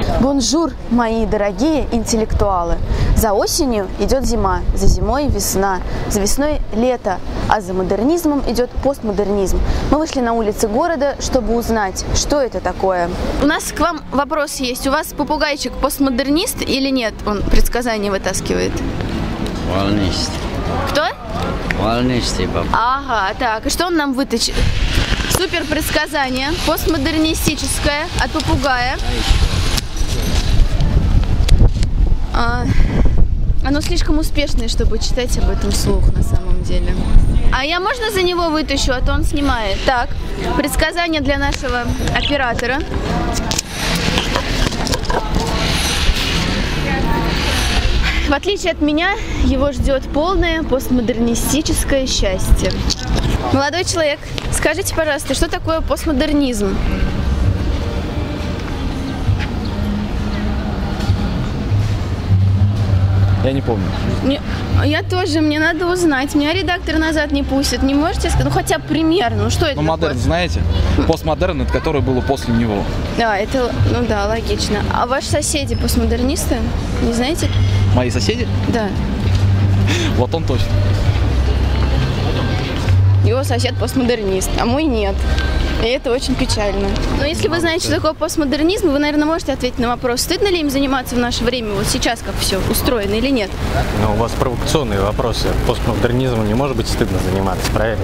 Бонжур, мои дорогие интеллектуалы! За осенью идет зима, за зимой весна, за весной лето, а за модернизмом идет постмодернизм. Мы вышли на улицы города, чтобы узнать, что это такое. У нас к вам вопрос есть. У вас попугайчик постмодернист или нет? Он предсказания вытаскивает. Волнист. Кто? Волнист, типа. Ага, так, и что он нам вытащит? Супер предсказание, постмодернистическое, от попугая. Оно слишком успешное, чтобы читать об этом вслух на самом деле. А я можно за него вытащу, а то он снимает. Так, предсказание для нашего оператора. В отличие от меня, его ждет полное постмодернистическое счастье. Молодой человек, скажите, пожалуйста, что такое постмодернизм? Я не помню. Я тоже, мне надо узнать. Меня редактор назад не пустит. Не можете сказать? Ну, хотя бы примерно. Ну, что это такое? Модерн, знаете? Постмодерн, это которое было после него. Да, это, ну да, логично. А ваши соседи постмодернисты? Не знаете? Мои соседи? Да. Вот он точно. Его сосед постмодернист, а мой нет. И это очень печально. Но если вы знаете, что такое постмодернизм, вы, наверное, можете ответить на вопрос, стыдно ли им заниматься в наше время, вот сейчас как все устроено или нет? Ну, у вас провокационные вопросы. Постмодернизмом не может быть стыдно заниматься, правильно?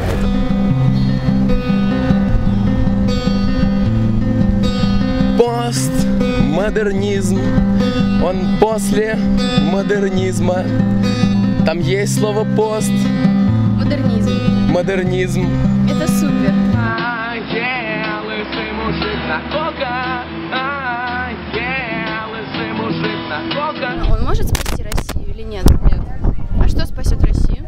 Постмодернизм, он после модернизма. Там есть слово пост. Модернизм. Модернизм. Это супер. Он может спасти Россию или нет? Нет. А что спасет Россию?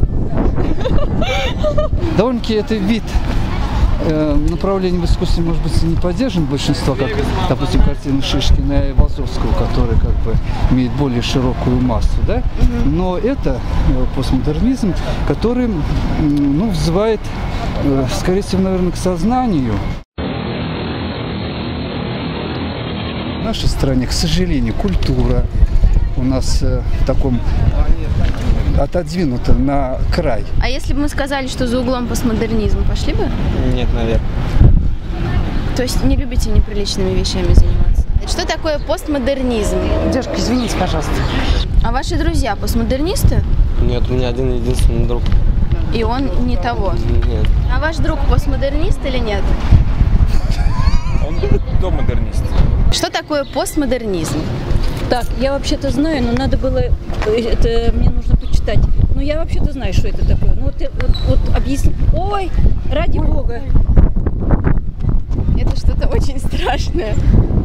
Довольно-таки это вид направление в искусстве, может быть, не поддержан большинство, как, допустим, картины Шишкина и Вазовского, которые как бы имеют более широкую массу, да? Но это постмодернизм, который, ну, взывает, скорее всего, наверное, к сознанию. В нашей стране, к сожалению, культура у нас в таком отодвинута на край. А если бы мы сказали, что за углом постмодернизм, пошли бы? Нет, наверное. То есть не любите неприличными вещами заниматься? Что такое постмодернизм? Девушка, извините, пожалуйста. А ваши друзья постмодернисты? Нет, у меня один единственный друг. И он не того? Нет. А ваш друг постмодернист или нет? Он домодернист. Что такое постмодернизм? Так, я вообще-то знаю, но надо было, это мне нужно почитать. Ну, я вообще-то знаю, что это такое. Ну, вот объясни. Ой, ради бога. Это что-то очень страшное.